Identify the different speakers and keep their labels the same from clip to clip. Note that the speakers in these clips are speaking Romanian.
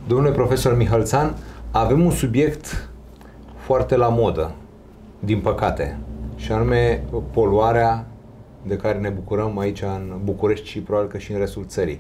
Speaker 1: Domnule profesor Mihalțan, avem un subiect foarte la modă, din păcate, și anume poluarea de care ne bucurăm aici în București și probabil că și în restul țării.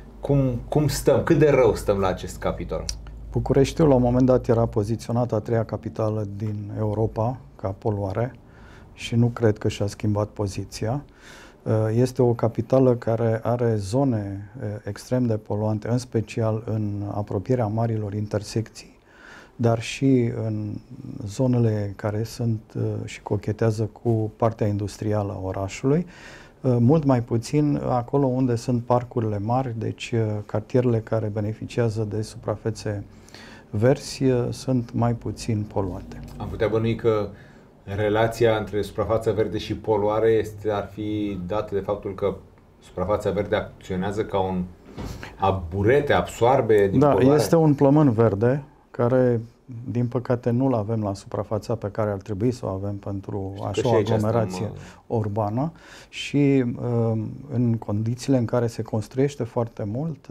Speaker 1: Cum stăm? Cât de rău stăm la acest capitol?
Speaker 2: Bucureștiul la un moment dat era poziționată a treia capitală din Europa ca poluare și nu cred că și-a schimbat poziția. Este o capitală care are zone extrem de poluante, în special în apropierea marilor intersecții, dar și în zonele care sunt și cochetează cu partea industrială a orașului, mult mai puțin acolo unde sunt parcurile mari, deci cartierele care beneficiază de suprafețe verzi sunt mai puțin poluate.
Speaker 1: Am putea bănui că relația între suprafața verde și poluare ar fi dată de faptul că suprafața verde acționează ca un burete, absoarbe din poluare?
Speaker 2: Da, este un plămân verde care, din păcate, nu-l avem la suprafața pe care ar trebui să o avem pentru așa o aglomerație urbană și în condițiile în care se construiește foarte mult,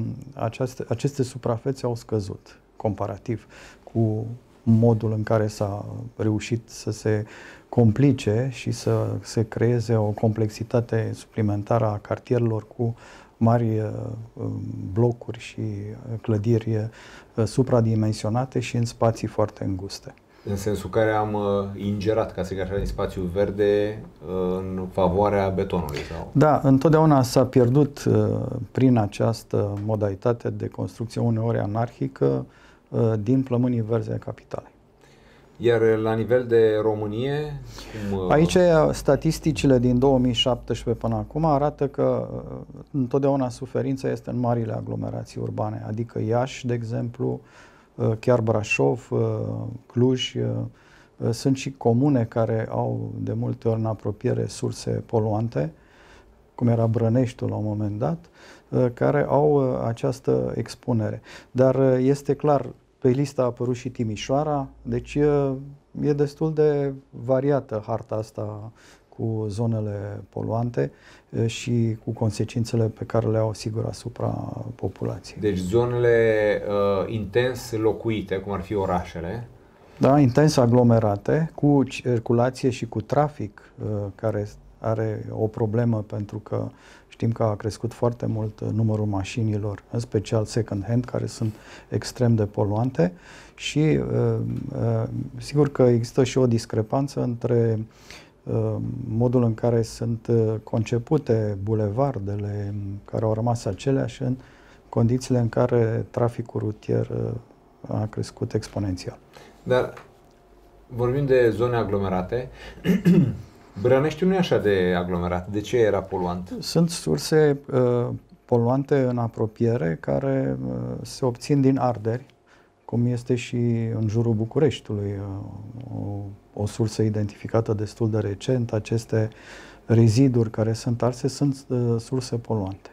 Speaker 2: aceste suprafețe au scăzut comparativ cu modul în care s-a reușit să se complice și să se creeze o complexitate suplimentară a cartierelor cu mari blocuri și clădiri supradimensionate și în spații foarte înguste.
Speaker 1: În sensul care am ingerat, ca să zic așa, din spațiul verde în favoarea betonului? Sau?
Speaker 2: Da, întotdeauna s-a pierdut prin această modalitate de construcție uneori anarhică din plămânii verzi ai capitalei.
Speaker 1: Iar la nivel de Românie?
Speaker 2: Aici statisticile din 2017 până acum arată că întotdeauna suferința este în marile aglomerații urbane, adică Iași, de exemplu, chiar Brașov, Cluj. Sunt și comune care au de multe ori în apropiere surse poluante, cum era Brăneștiul la un moment dat, care au această expunere. Dar este clar, pe listă a apărut și Timișoara, deci e destul de variată harta asta cu zonele poluante și cu consecințele pe care le au sigur asupra populației.
Speaker 1: Deci zonele intens locuite, cum ar fi orașele.
Speaker 2: Da, intens aglomerate, cu circulație și cu trafic care are o problemă pentru că știm că a crescut foarte mult numărul mașinilor, în special second-hand, care sunt extrem de poluante și sigur că există și o discrepanță între modul în care sunt concepute bulevardele care au rămas aceleași în condițiile în care traficul rutier a crescut exponențial.
Speaker 1: Dar vorbim de zone aglomerate. Brăneștiul nu e așa de aglomerat. De ce era poluant?
Speaker 2: Sunt surse poluante în apropiere care se obțin din arderi, cum este și în jurul Bucureștiului, o sursă identificată destul de recent. Aceste reziduri care sunt arse sunt surse poluante.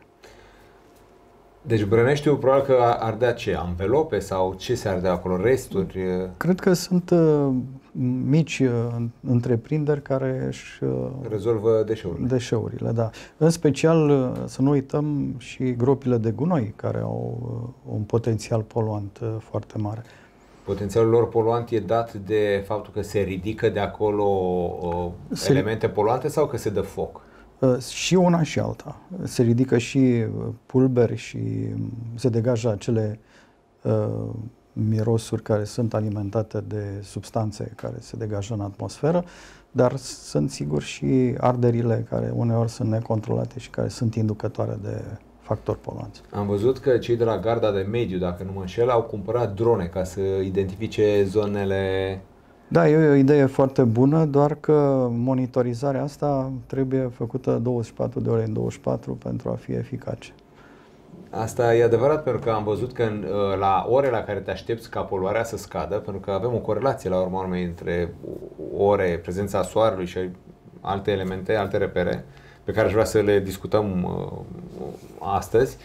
Speaker 1: Deci Brăneștiul probabil că ardea ce? Anvelope sau ce se ardea acolo? Resturi?
Speaker 2: Cred că sunt mici întreprinderi care își
Speaker 1: rezolvă deșeurile.
Speaker 2: Deșeurile, da. În special, să nu uităm și gropile de gunoi, care au un potențial poluant foarte mare.
Speaker 1: Potențialul lor poluant e dat de faptul că se ridică de acolo elemente poluante sau că se dă foc?
Speaker 2: Și una și alta. Se ridică și pulberi și se degajă acele mirosuri care sunt alimentate de substanțe care se degajă în atmosferă, dar sunt sigur și arderile care uneori sunt necontrolate și care sunt inducătoare de factori poluanți.
Speaker 1: Am văzut că cei de la Garda de Mediu, dacă nu mă înșel, au cumpărat drone ca să identifice zonele.
Speaker 2: Da, e o idee foarte bună, doar că monitorizarea asta trebuie făcută 24 de ore în 24 pentru a fi eficace.
Speaker 1: Asta e adevărat, pentru că am văzut că la ore la care te aștepți ca poluarea să scadă, pentru că avem o corelație la urma urmei între ore, prezența soarelui și alte elemente, alte repere, pe care aș vrea să le discutăm astăzi,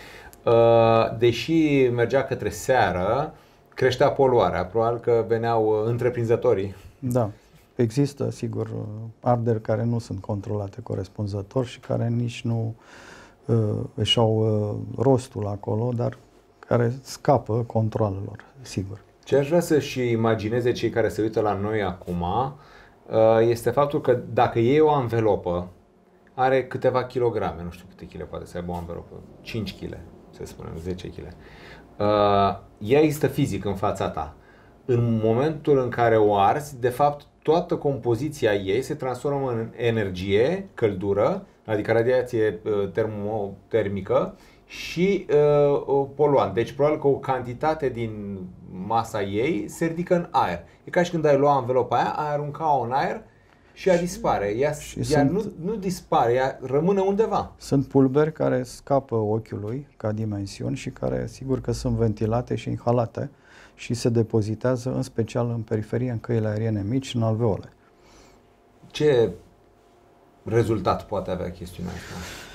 Speaker 1: deși mergea către seară, creștea poluarea. Probabil că veneau întreprinzătorii.
Speaker 2: Da. Există, sigur, arderi care nu sunt controlate corespunzător și care nici nu își au rostul acolo, dar care scapă controlelor, sigur.
Speaker 1: Ce aș vrea să-și imagineze cei care se uită la noi acum este faptul că dacă iei o anvelopă, are câteva kilograme, nu știu câte kg poate să aibă o anvelopă, 5 kg, să spunem, 10 kg. Ea există fizic în fața ta. În momentul în care o arzi, de fapt, toată compoziția ei se transformă în energie, căldură, adică radiație termotermică și poluant. Deci probabil că o cantitate din masa ei se ridică în aer. E ca și când ai lua anvelopa aia, ai arunca-o în aer și ea dispare. Ea nu dispare, ea rămâne undeva.
Speaker 2: Sunt pulberi care scapă ochiului ca dimensiuni și care sigur că sunt ventilate și inhalate și se depozitează în special în periferie, în căile aeriene mici, în alveole.
Speaker 1: Ce rezultat poate avea chestiunea asta?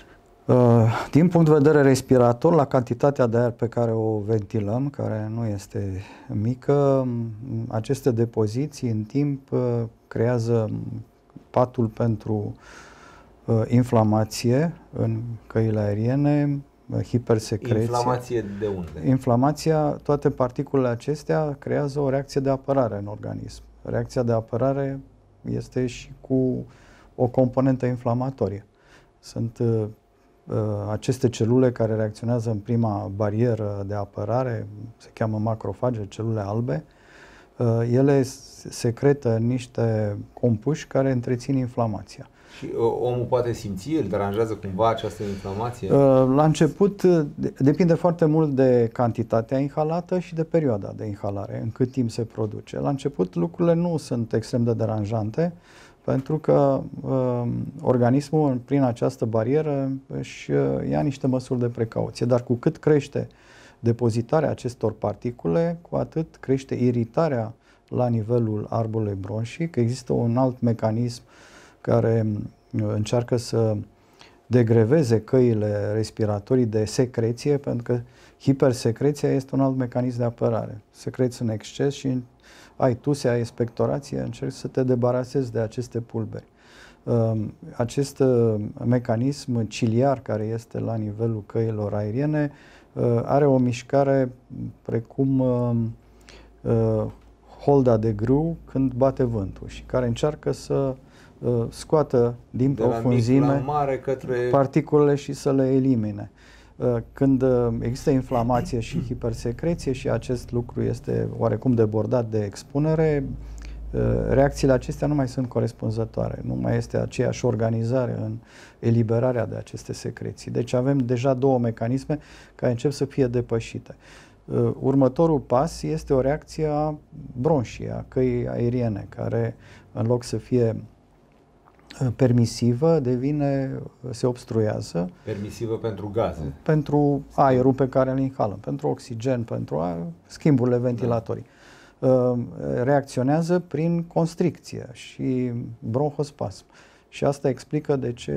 Speaker 2: Din punct de vedere respirator, la cantitatea de aer pe care o ventilăm, care nu este mică, aceste depoziții în timp creează patul pentru inflamație în căile aeriene, hipersecreție.
Speaker 1: Inflamație de unde?
Speaker 2: Inflamația, toate particulele acestea creează o reacție de apărare în organism. Reacția de apărare este și cu o componentă inflamatorie. Sunt aceste celule care reacționează în prima barieră de apărare, se cheamă macrofage, celule albe, ele secretă niște compuși care întrețin inflamația.
Speaker 1: Și omul poate simți, îl deranjează cumva această inflamație?
Speaker 2: La început depinde foarte mult de cantitatea inhalată și de perioada de inhalare, în cât timp se produce. La început lucrurile nu sunt extrem de deranjante, pentru că organismul prin această barieră își ia niște măsuri de precauție, dar cu cât crește depozitarea acestor particule, cu atât crește iritarea la nivelul arbului bronșic. Există un alt mecanism care încearcă să degreveze căile respiratorii de secreție, pentru că hipersecreția este un alt mecanism de apărare. Secreți în exces și ai tuse, ai expectorație, încerci să te debarasezi de aceste pulberi. Acest mecanism ciliar care este la nivelul căilor aeriene are o mișcare precum holda de grâu când bate vântul și care încearcă să scoată din profunzime particulele și să le elimine. Când există inflamație și hipersecreție și acest lucru este oarecum debordat de expunere, reacțiile acestea nu mai sunt corespunzătoare, nu mai este aceeași organizare în eliberarea de aceste secreții. Deci avem deja două mecanisme care încep să fie depășite. Următorul pas este o reacție a bronșii, a căii aeriene, care în loc să fie permisivă, se obstruează.
Speaker 1: Permisivă pentru gaze.
Speaker 2: Pentru aerul pe care îl inhalăm, pentru oxigen, pentru schimburile ventilatorii. Reacționează prin constricție și bronhospasm. Și asta explică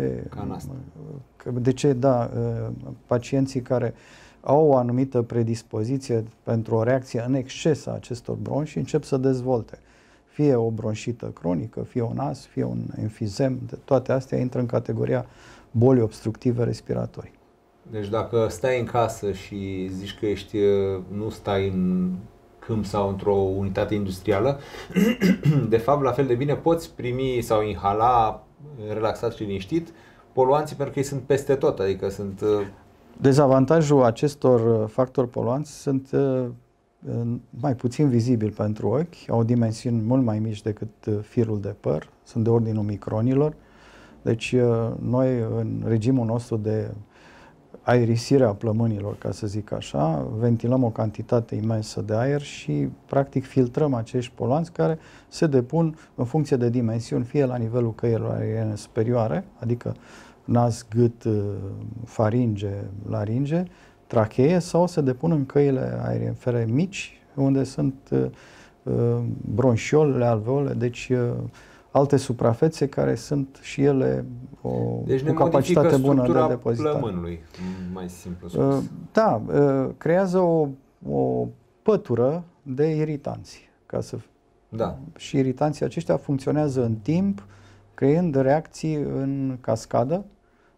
Speaker 2: de ce pacienții care au o anumită predispoziție pentru o reacție în exces a acestor bronși încep să dezvolte. Fie o bronșită cronică, fie un as, fie un enfizem, toate astea intră în categoria boli obstructive respiratorii.
Speaker 1: Deci dacă stai în casă și zici că nu stai în câmp sau într-o unitate industrială, de fapt la fel de bine poți primi sau inhala relaxat și liniștit poluanții, pentru că ei sunt peste tot, adică sunt...
Speaker 2: Dezavantajul acestor factori poluanți sunt mai puțin vizibil pentru ochi, au dimensiuni mult mai mici decât firul de păr, sunt de ordinul micronilor. Deci noi în regimul nostru de aerisire a plămânilor, ca să zic așa, ventilăm o cantitate imensă de aer și practic filtrăm acești poluanți care se depun în funcție de dimensiuni, fie la nivelul căilor aeriene superioare, adică nas, gât, faringe, laringe, trachee, sau se depun în căile aeriene mici, unde sunt bronșiolele, alveole, deci alte suprafețe care sunt și ele o capacitate bună de depozitare.
Speaker 1: Plămânului, mai simplu spus.
Speaker 2: Da, creează o pătură de iritanți. Și iritanții aceștia funcționează în timp, creând reacții în cascadă,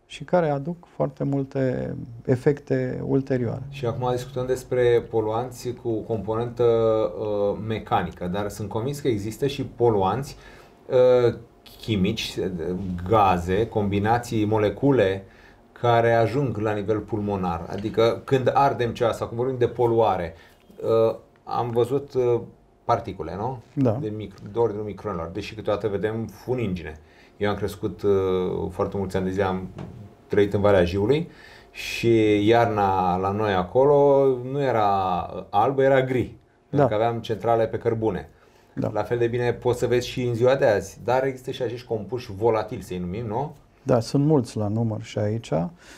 Speaker 2: și care aduc foarte multe efecte ulterioare.
Speaker 1: Și acum discutăm despre poluanți cu componentă mecanică, dar sunt convins că există și poluanți chimici, gaze, combinații, molecule care ajung la nivel pulmonar. Adică când ardem ceva sau când vorbim de poluare, am văzut particule, nu?
Speaker 2: Da.
Speaker 1: De ordinul micronelor, deși câteodată vedem funingine. Eu am crescut foarte mulți ani de zi, am trăit în Valea Jiului și iarna la noi acolo nu era albă, era gri, pentru că aveam centrale pe cărbune. Da. La fel de bine poți să vezi și în ziua de azi, dar există și acești compuși volatili, să-i numim, nu?
Speaker 2: Da, sunt mulți la număr și aici.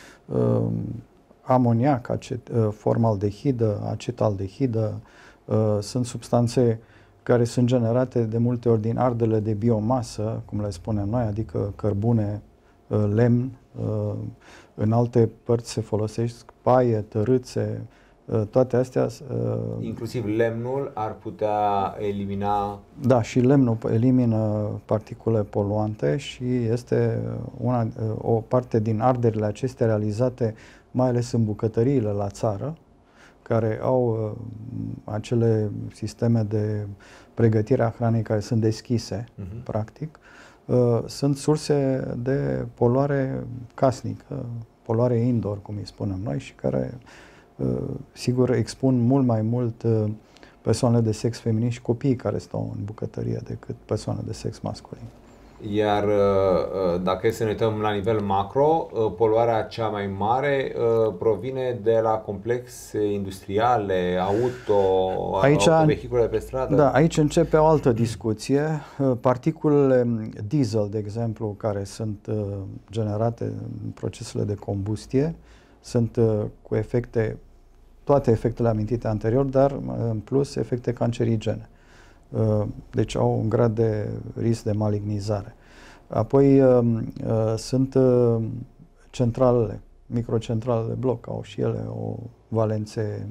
Speaker 2: Amoniac, formaldehidă, acetaldehidă, sunt substanțe care sunt generate de multe ori din ardele de biomasă, cum le spunem noi, adică cărbune, lemn, în alte părți se folosesc paie, tărâțe, toate astea.
Speaker 1: Inclusiv lemnul ar putea elimina...
Speaker 2: Da, și lemnul elimină particule poluante și este o parte din arderile acestea realizate mai ales în bucătăriile la țară, care au acele sisteme de pregătire a hranei care sunt deschise, practic, sunt surse de poluare casnică, poluare indoor, cum îi spunem noi, și care, sigur, expun mult mai mult persoanele de sex feminin și copiii care stau în bucătărie decât persoane de sex masculin.
Speaker 1: Iar dacă e să ne uităm la nivel macro, poluarea cea mai mare provine de la complexe industriale, autovehicule pe stradă.
Speaker 2: Da, aici începe o altă discuție. Particulele diesel, de exemplu, care sunt generate în procesele de combustie, sunt cu efecte, toate efectele amintite anterior, dar în plus efecte cancerigene. Deci au un grad de risc de malignizare. Apoi sunt centralele, microcentralele de bloc, au și ele o valențe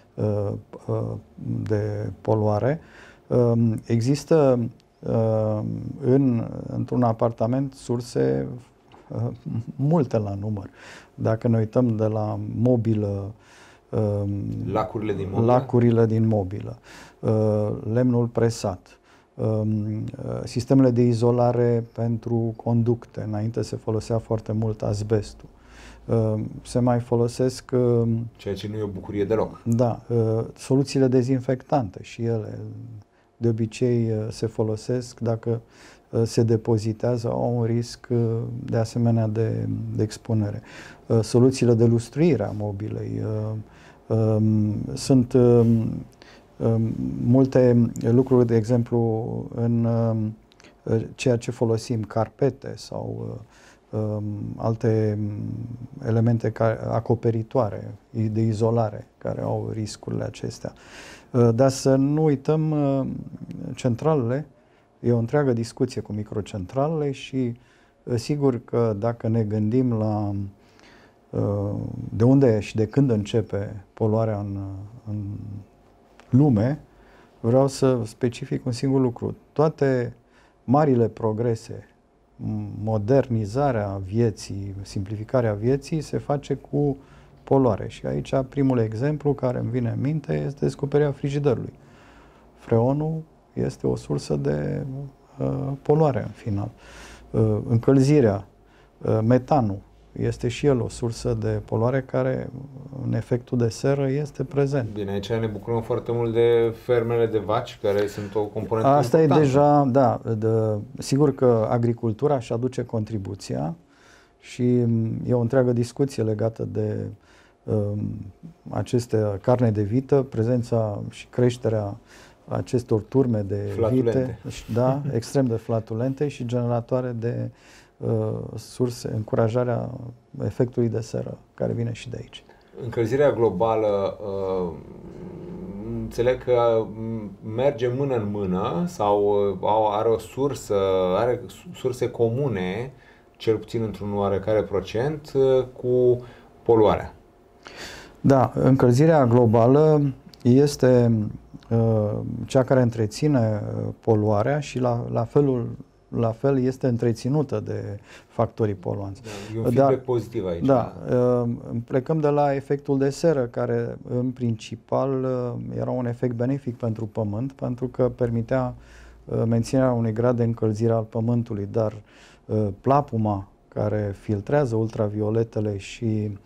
Speaker 2: de poluare. Există într-un apartament surse multe la număr. Dacă ne uităm de la mobilă, lacurile din mobilă, lemnul presat, sistemele de izolare pentru conducte. Înainte se folosea foarte mult azbestul. Se mai folosesc...
Speaker 1: Ceea ce nu e o bucurie deloc.
Speaker 2: Da, soluțiile dezinfectante și ele de obicei se folosesc dacă se depozitează, au un risc de asemenea de expunere. Soluțiile de lustruire a mobilei, sunt multe lucruri, de exemplu, în ceea ce folosim, carpete sau alte elemente acoperitoare, de izolare, care au riscurile acestea. Dar să nu uităm centralele, e o întreagă discuție cu microcentralele și sigur că dacă ne gândim la de unde și de când începe poluarea în lume, vreau să specific un singur lucru. Toate marile progrese, modernizarea vieții, simplificarea vieții se face cu poluare. Și aici primul exemplu care îmi vine în minte este descoperirea frigiderului. Freonul este o sursă de poluare în final. Încălzirea, metanul, este și el o sursă de poluare care, în efectul de seră, este prezent.
Speaker 1: Bine, aici ne bucurăm foarte mult de fermele de vaci, care sunt o componentă
Speaker 2: Asta
Speaker 1: importantă.
Speaker 2: E deja, da, sigur că agricultura își aduce contribuția și e o întreagă discuție legată de aceste carne de vită, prezența și creșterea acestor turme de vite, da, extrem de flatulente și generatoare de surse, încurajarea efectului de seră, care vine și de aici.
Speaker 1: Încălzirea globală, înțeleg că merge mână în mână sau are surse comune, cel puțin într-un oarecare procent, cu poluarea.
Speaker 2: Da, încălzirea globală este cea care întreține poluarea și la felul la fel este întreținută de factorii poluanți.
Speaker 1: Da, e un feedback pozitiv aici.
Speaker 2: Da, plecăm de la efectul de seră, care în principal era un efect benefic pentru Pământ, pentru că permitea menținerea unui grad de încălzire al Pământului, dar plapuma care filtrează ultravioletele și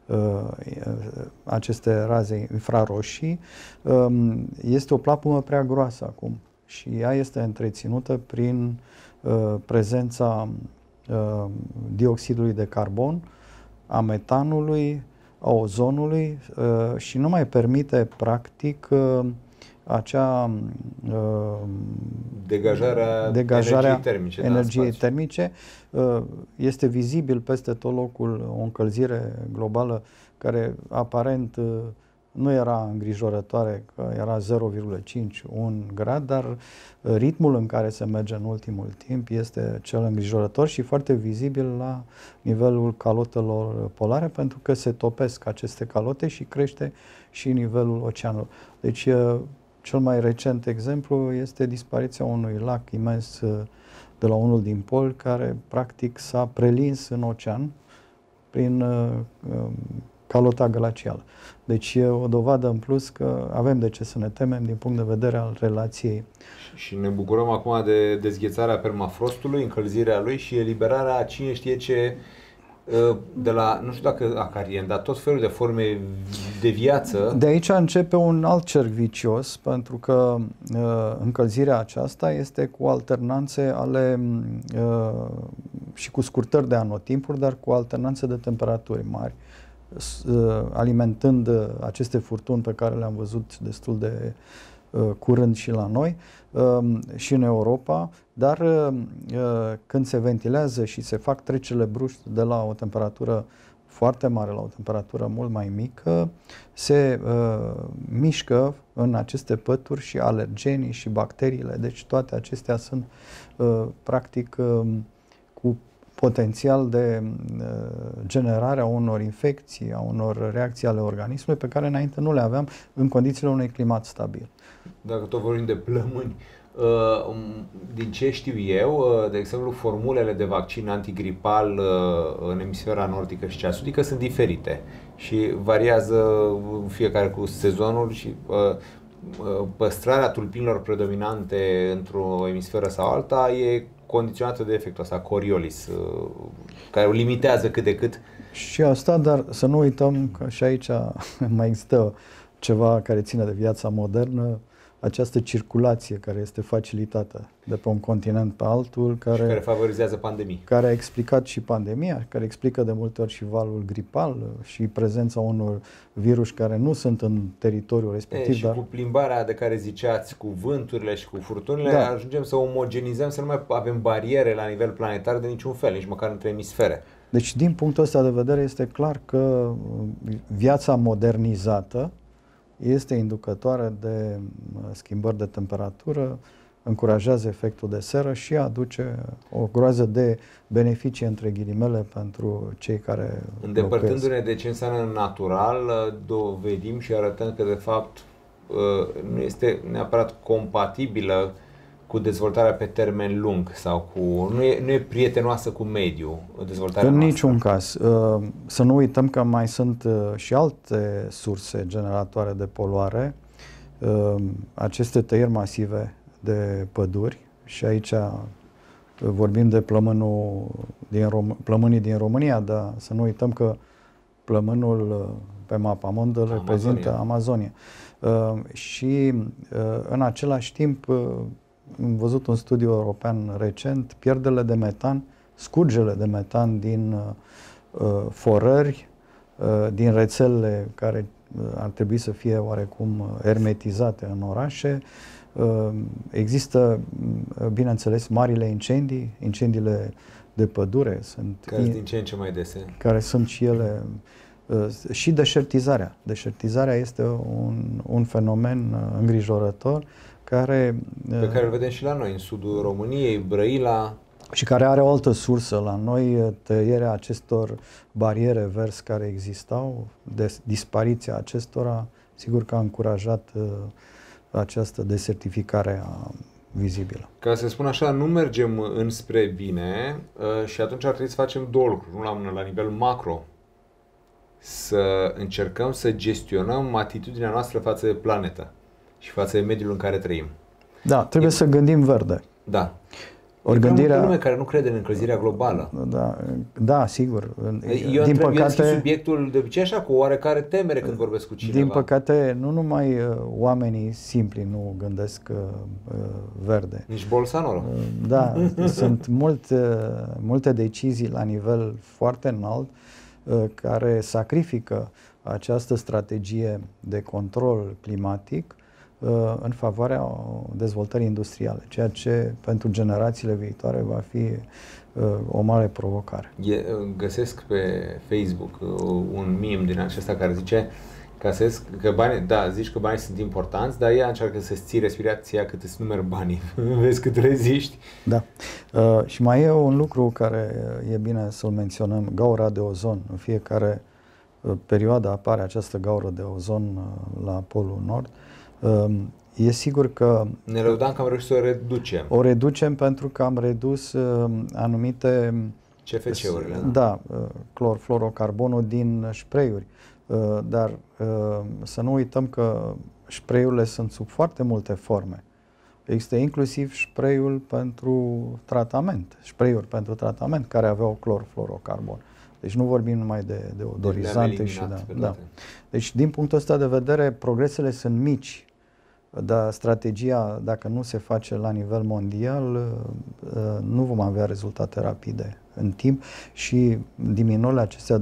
Speaker 2: aceste raze infraroșii este o plapumă prea groasă acum și ea este întreținută prin prezența dioxidului de carbon, a metanului, a ozonului și nu mai permite practic acea
Speaker 1: degajarea
Speaker 2: energiei termice. Este vizibil peste tot locul o încălzire globală care aparent nu era îngrijorătoare, că era 0,5-1 grad, dar ritmul în care se merge în ultimul timp este cel îngrijorător și foarte vizibil la nivelul calotelor polare, pentru că se topesc aceste calote și crește și nivelul oceanului. Deci, cel mai recent exemplu este dispariția unui lac imens de la unul din pol, care practic s-a prelins în ocean prin calota glacială. Deci e o dovadă în plus că avem de ce să ne temem din punct de vedere al relației.
Speaker 1: Și ne bucurăm acum de dezghețarea permafrostului, încălzirea lui și eliberarea cine știe ce de la, nu știu dacă acarien, dar tot felul de forme de viață.
Speaker 2: De aici începe un alt cerc vicios, pentru că încălzirea aceasta este cu alternanțe ale și cu scurtări de anotimpuri, dar cu alternanțe de temperaturi mari, alimentând aceste furtuni pe care le-am văzut destul de curând și la noi și în Europa, dar când se ventilează și se fac trecerile bruște de la o temperatură foarte mare la o temperatură mult mai mică, se mișcă în aceste pături și alergenii și bacteriile. Deci toate acestea sunt practic cu potențial de generare a unor infecții, a unor reacții ale organismului pe care înainte nu le aveam în condițiile unui climat stabil.
Speaker 1: Dacă tot vorbim de plămâni, din ce știu eu, de exemplu, formulele de vaccin antigripal în emisfera nordică și cea sudică sunt diferite și variază fiecare cu sezonul și păstrarea tulpinilor predominante într-o emisferă sau alta e condiționată de efectul ăsta, Coriolis, care o limitează cât de cât.
Speaker 2: Și asta, dar să nu uităm că și aici mai există ceva care ține de viața modernă, această circulație care este facilitată de pe un continent pe altul,
Speaker 1: care favorizează pandemii.
Speaker 2: Care a explicat și pandemia, care explică de multe ori și valul gripal și prezența unor virus care nu sunt în teritoriul respectiv.
Speaker 1: Și cu plimbarea de care ziceați, cu vânturile și cu furtunile, ajungem să omogenizăm, să nu mai avem bariere la nivel planetar de niciun fel, nici măcar între emisfere.
Speaker 2: Deci, din punctul ăsta de vedere, este clar că viața modernizată este inducătoare de schimbări de temperatură, încurajează efectul de seră și aduce o groază de beneficii, între ghilimele, pentru cei care
Speaker 1: îndepărtându-ne de ce înseamnă natural, dovedim și arătăm că, de fapt, nu este neapărat compatibilă cu dezvoltarea pe termen lung sau nu e prietenoasă cu mediul, dezvoltarea
Speaker 2: în
Speaker 1: noastră.
Speaker 2: Niciun caz. Să nu uităm că mai sunt și alte surse generatoare de poluare, aceste tăieri masive de păduri, și aici vorbim de plămânii din România, dar să nu uităm că plămânul pe mapamond îl reprezintă Amazonia. Și în același timp am văzut un studiu european recent, pierderile de metan, scurgele de metan din forări, din rețelele care ar trebui să fie oarecum hermetizate în orașe. Există, bineînțeles, marile incendii, incendiile de pădure sunt
Speaker 1: care din ce în ce mai dese.
Speaker 2: Care sunt și ele și deșertizarea. Deșertizarea este un fenomen îngrijorător
Speaker 1: pe care îl vedem și la noi, în sudul României, Brăila.
Speaker 2: Și care are o altă sursă la noi, tăierea acestor bariere verzi care existau, dispariția acestora, sigur că a încurajat această desertificare a vizibilă.
Speaker 1: Ca să spun așa, nu mergem înspre bine și atunci ar trebui să facem două lucruri. Unul la nivel macro, să încercăm să gestionăm atitudinea noastră față de planetă și față de mediul în care trăim.
Speaker 2: Da, trebuie să gândim verde.
Speaker 1: Da.
Speaker 2: Ori
Speaker 1: E
Speaker 2: gândirea...
Speaker 1: lume care nu crede în încălzirea globală.
Speaker 2: Da, sigur.
Speaker 1: Eu din păcate, subiectul de obicei așa cu oarecare temere când vorbesc cu cineva.
Speaker 2: Din păcate, nu numai oamenii simpli nu gândesc verde.
Speaker 1: Nici Bolsonaro.
Speaker 2: Da, sunt multe decizii la nivel foarte înalt care sacrifică această strategie de control climatic în favoarea dezvoltării industriale, ceea ce pentru generațiile viitoare va fi o mare provocare.
Speaker 1: Găsesc pe Facebook un meme din acesta care zice că banii, da, zici că banii sunt importanți, dar ea încearcă să-ți ții respirația cât îți numeri banii. Vezi cât reziști.
Speaker 2: Da. Și mai e un lucru care e bine să-l menționăm, gaura de ozon. În fiecare perioadă apare această gaură de ozon la Polul Nord. E sigur că...
Speaker 1: Ne lăudam că am reușit să o reducem.
Speaker 2: O reducem pentru că am redus anumite...
Speaker 1: CFC-urile.
Speaker 2: Da, clorfluorocarbonul din spray-uri. Dar să nu uităm că spray-urile sunt sub foarte multe forme. Există inclusiv spray-ul pentru tratament, spray-uri pentru tratament care aveau clorfluorocarbon. Deci nu vorbim numai de odorizante și da. Deci din punctul ăsta de vedere progresele sunt mici, dar strategia, dacă nu se face la nivel mondial, nu vom avea rezultate rapide în timp și diminuările acestea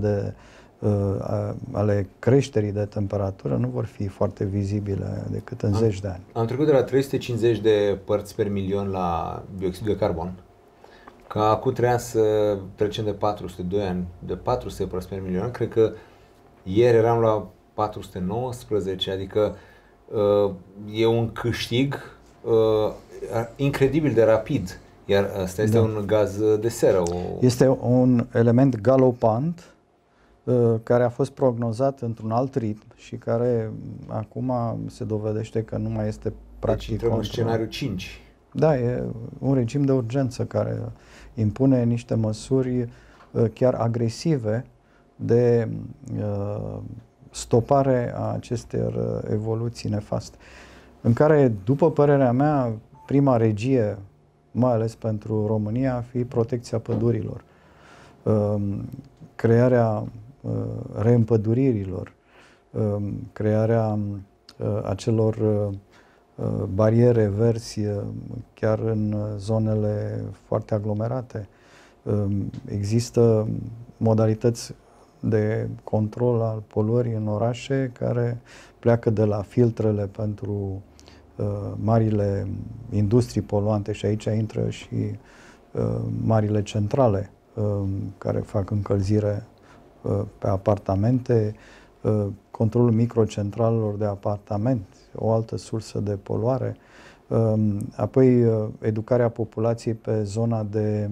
Speaker 2: ale creșterii de temperatură nu vor fi foarte vizibile decât în zeci de ani.
Speaker 1: Am trecut de la 350 de părți per milion la dioxidul de carbon, că acum trebuia să trecem de 402 ani, de 400 părți per milion. Cred că ieri eram la 419, adică e un câștig incredibil de rapid. Iar asta este un gaz de seră.
Speaker 2: Este un element galopant care a fost prognozat într-un alt ritm și care acum se dovedește că nu mai este practic.
Speaker 1: Deci intrăm în scenariu 5.
Speaker 2: Da, e un regim de urgență care impune niște măsuri chiar agresive de stopare a acestor evoluții nefaste, în care, după părerea mea, prima regie, mai ales pentru România, ar fi protecția pădurilor, crearea reîmpăduririlor, crearea acelor bariere verzi chiar în zonele foarte aglomerate. Există modalități de control al poluării în orașe care pleacă de la filtrele pentru marile industrii poluante și aici intră și marile centrale care fac încălzire pe apartamente, controlul microcentralelor de apartament, o altă sursă de poluare, apoi educarea populației pe zona de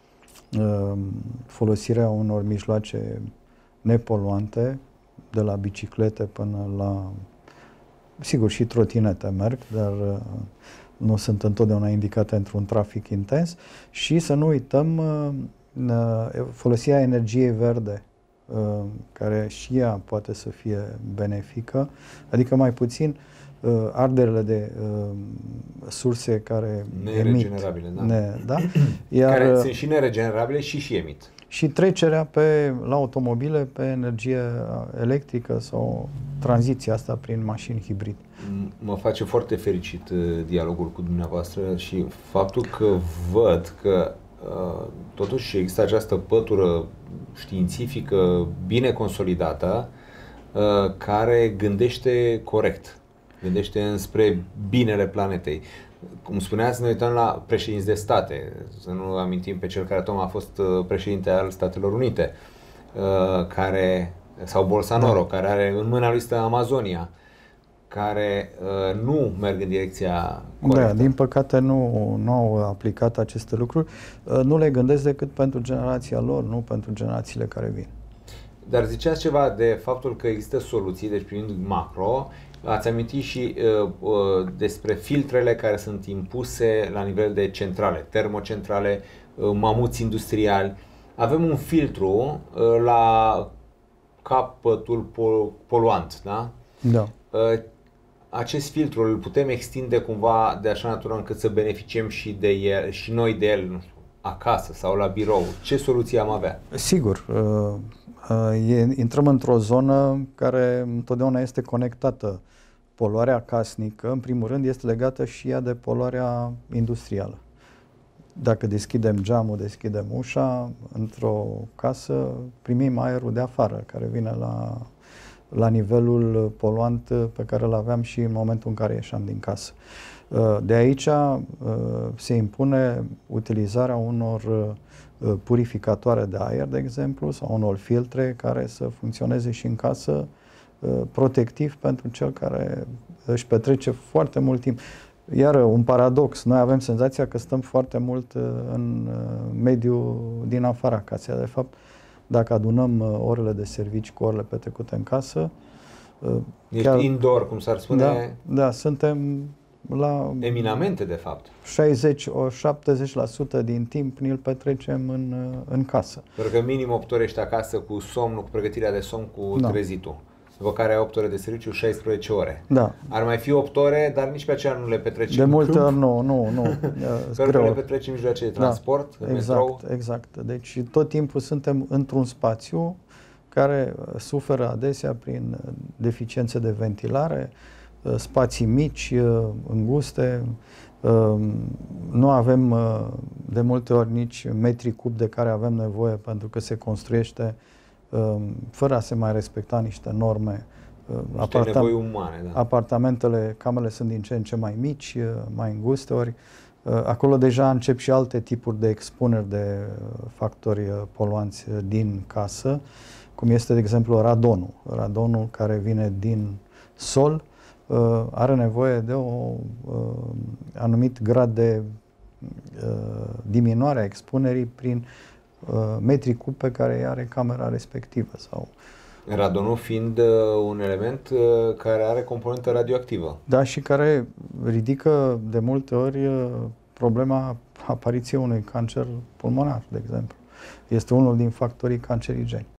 Speaker 2: folosirea unor mijloace nepoluante, de la biciclete până la, sigur, și trotinete merg, dar nu sunt întotdeauna indicate într-un trafic intens, și să nu uităm folosirea energiei verde, care și ea poate să fie benefică, adică mai puțin arderile de surse care
Speaker 1: neregenerabile,
Speaker 2: emit. Da? Iar,
Speaker 1: care sunt și neregenerabile și emit.
Speaker 2: Și trecerea la automobile pe energie electrică sau tranziția asta prin mașini hibrid.
Speaker 1: Mă face foarte fericit dialogul cu dumneavoastră și faptul că văd că totuși există această pătură științifică bine consolidată care gândește corect, gândește înspre binele planetei. Cum spuneați, ne uităm la președinți de state, să nu amintim pe cel care tocmai a fost președinte al Statelor Unite, sau Bolsonaro, care are în mâna lui stă Amazonia, care nu merg în direcția corectă.
Speaker 2: Da, din păcate nu au aplicat aceste lucruri. Nu le gândesc decât pentru generația lor, nu pentru generațiile care vin.
Speaker 1: Dar ziceați ceva de faptul că există soluții, deci privind macro, ați amintit și despre filtrele care sunt impuse la nivel de centrale, termocentrale, mamuți industriali. Avem un filtru la capătul poluant, da?
Speaker 2: Da.
Speaker 1: Acest filtru îl putem extinde cumva de așa natură încât să beneficiem și de el, și noi de el, nu știu, acasă sau la birou. Ce soluții am avea?
Speaker 2: Sigur. Intrăm într-o zonă care întotdeauna este conectată. Poluarea casnică, în primul rând, este legată și ea de poluarea industrială. Dacă deschidem geamul, deschidem ușa, într-o casă primim aerul de afară, care vine la nivelul poluant pe care îl aveam și în momentul în care ieșeam din casă. De aici se impune utilizarea unor purificatoare de aer, de exemplu, sau unor filtre care să funcționeze și în casă, protectiv pentru cel care își petrece foarte mult timp. Iar un paradox, noi avem senzația că stăm foarte mult în mediul din afara casei. De fapt, dacă adunăm orele de servici cu orele petrecute în casă...
Speaker 1: Ești indoor, cum s-ar spune?
Speaker 2: Da, suntem la...
Speaker 1: Eminamente, de fapt.
Speaker 2: 60-70% din timp ni-l petrecem în casă.
Speaker 1: Pentru că minim 8 ore ești acasă cu somnul, cu pregătirea de somn, cu trezitul. După care ai 8 ore de serviciu, 16 ore.
Speaker 2: Da.
Speaker 1: Ar mai fi 8 ore, dar nici pe aceea nu le petrecem.
Speaker 2: De multe ori nu.
Speaker 1: Pentru că le petrecem în mijloace de transport, în metrou.
Speaker 2: Exact. Deci tot timpul suntem într-un spațiu care suferă adesea prin deficiențe de ventilare, spații mici, înguste. Nu avem de multe ori nici metri cub de care avem nevoie, pentru că se construiește fără a se mai respecta niște norme.
Speaker 1: Nevoi umane, da.
Speaker 2: Apartamentele, camerele sunt din ce în ce mai mici, mai înguste, ori acolo deja încep și alte tipuri de expuneri de factori poluanți din casă, cum este, de exemplu, radonul. Radonul care vine din sol are nevoie de un anumit grad de diminuare a expunerii prin metri cub pe care are camera respectivă. Sau...
Speaker 1: Radonul fiind un element care are componentă radioactivă.
Speaker 2: Da, și care ridică de multe ori problema apariției unui cancer pulmonar, de exemplu. Este unul din factorii cancerigeni.